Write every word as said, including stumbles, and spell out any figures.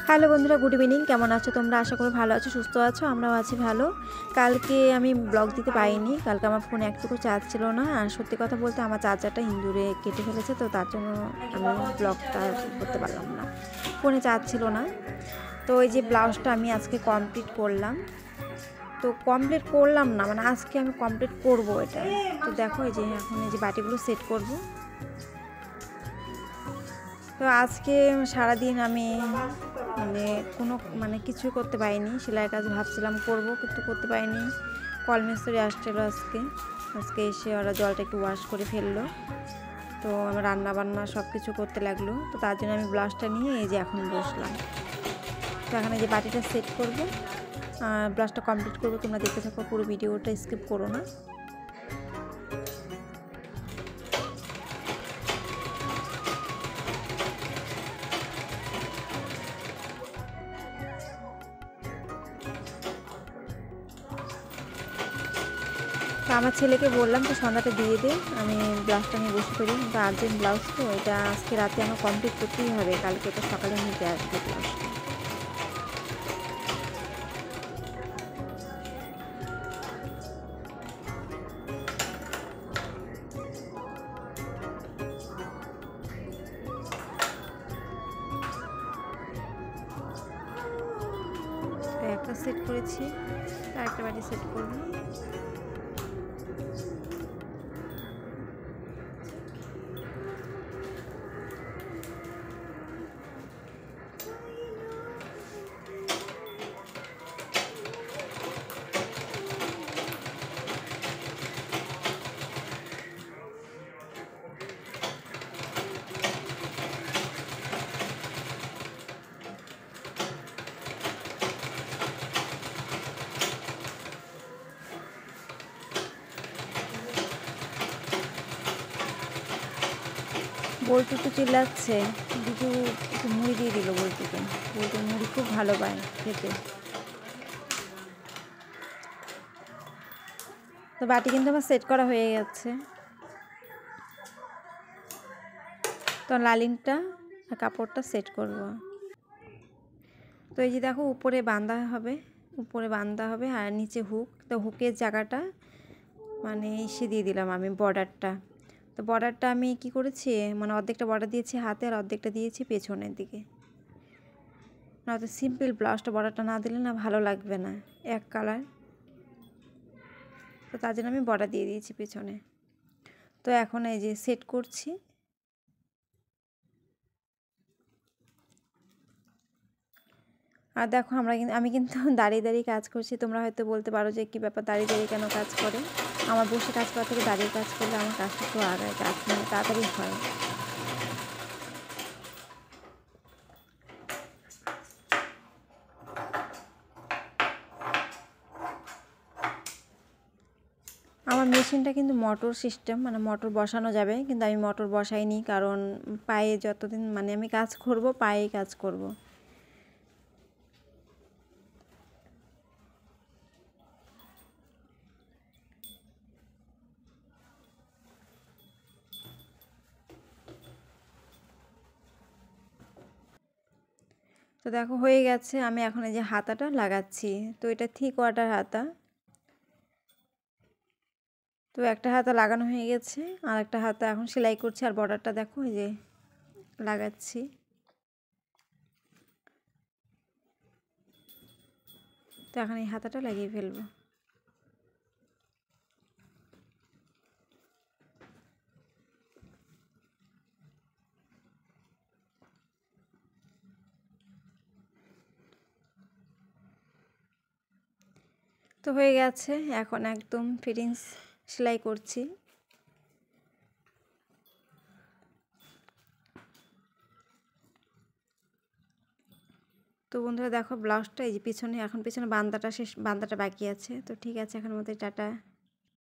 Hello বন্ধুরা, good evening. কেমন আছো তোমরা? আশা করি ভালো আছো, সুস্থ আছো। আমরাও আছি ভালো। কালকে আমি ব্লগ দিতে পারিনি, কালকে আমার ফোনে একটুকু চার্জ ছিল না। আর সত্যি কথা বলতে আমার চার্জারটা ইঁদুরে কেটে ফেলেছে, তো তার জন্য আমি ব্লগটা করতে পারলাম না, ফোনে চার্জ ছিল না। তো এই যে ব্লাউজটা আমি আজকে কমপ্লিট করলাম, তো কমপ্লিট করলাম না মানে আজকে আমি কমপ্লিট করব এটা। তো দেখো এই যে এখন এই যে বাটিগুলো সেট করব। তো আজকে সারাদিন আমি মানে কোনো মানে কিছুই করতে পারিনি, সেলাই কাজ ভাবছিলাম করব কিন্তু করতে পারিনি। কল মিস্ত্রি আসছিলো আজকে আজকে এসে ওরা জলটা একটু ওয়াশ করে ফেললো, তো আমার রান্না বান্না সব কিছু করতে লাগলো। তো তার জন্য আমি ব্লাউজটা নিয়ে এই যে এখন বসলাম। তো এখন এই যে বাটিটা সেট করব, ব্লাউজটা কমপ্লিট করব। তোমরা দেখতে থাকো, পুরো ভিডিওটা স্কিপ করো না। তো আমার ছেলেকে বললাম তো সন্ধ্যাটা দিয়ে দে, আমি ব্লাউজটা নিয়ে বসে পড়ি। কিন্তু আর্জেন্ট ব্লাউজ, তো এটা আজকে রাতে আমার কমপ্লিট করতেই হবে, কালকে এটা সকালে নিতে আসবে ব্লাউজটা। একটা সেট করেছি, আরেকটা বাটি সেট করবো। বল্টু তো চিল্লাচ্ছে, দুটো একটু মুড়ি দিয়ে দিল বল্টুকে। বল্টু মুড়ি খুব ভালো পায় খেতে। তো বাটি কিন্তু আমার সেট করা হয়ে গেছে। তো লালিনটা আর কাপড়টা সেট করব। তো এই যে দেখো উপরে বাঁধা হবে, উপরে বাঁধা হবে আর নিচে হুক। তো হুকের জায়গাটা মানে এসে দিয়ে দিলাম আমি বর্ডারটা। তো বর্ডারটা আমি কি করেছি, মানে অর্ধেকটা বর্ডার দিয়েছি হাতে আর অর্ধেকটা দিয়েছি পেছনের দিকে। নয়তো সিম্পল ব্লাউজটা বর্ডারটা না দিলে না ভালো লাগবে না, এক কালার। তো তার জন্য আমি বর্ডার দিয়ে দিয়েছি পেছনে। তো এখন এই যে সেট করছি। আর দেখো আমরা কিন্তু আমি কিন্তু দাঁড়িয়ে দাঁড়িয়ে কাজ করছি। তোমরা হয়তো বলতে পারো যে কী ব্যাপার, দাঁড়িয়ে দাঁড়িয়ে কেন কাজ করে? আমার বসে কাজ করা থেকে দাঁড়িয়ে কাজ করলে আমার কাজটা একটু আগায়, কাজ মানে তাড়াতাড়ি হয়। আমার মেশিনটা কিন্তু মোটর সিস্টেম, মানে মোটর বসানো যাবে, কিন্তু আমি মোটর বসাইনি, কারণ পায়ে যতদিন মানে আমি কাজ করব পায়েই কাজ করব। তো দেখো হয়ে গেছে, আমি এখন এই যে হাতাটা লাগাচ্ছি। তো এটা থ্রি কোয়ার্টার হাতা। তো একটা হাতা লাগানো হয়ে গেছে, আর একটা হাতা এখন সেলাই করছি। আর বর্ডারটা দেখো এই যে লাগাচ্ছি। তো এখন এই হাতাটা লাগিয়ে ফেলবো। তো হয়ে গেছে, এখন একদম ফিটিংস সেলাই করছি। তো বন্ধুরা দেখো ব্লাউজটা এই যে পিছনে, এখন পিছনে বান্দাটা শেষ, বান্দাটা বাকি আছে। তো ঠিক আছে, এখন মতো টাটা।